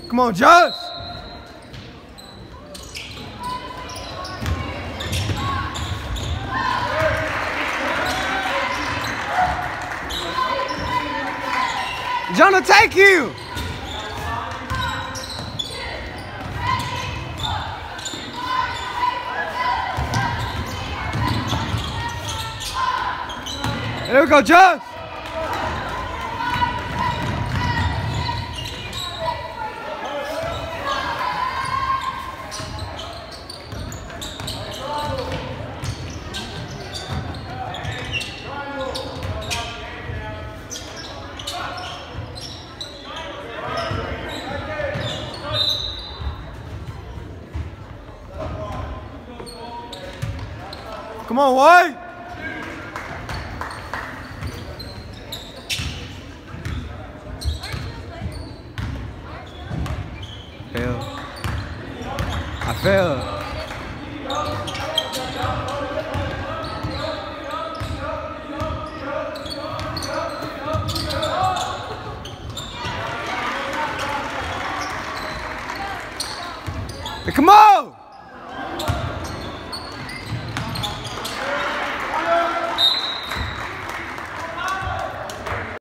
Come on, Josh. Jonah, take you. There we go, Josh. Come on, White. Fail. I failed. Hey, come on!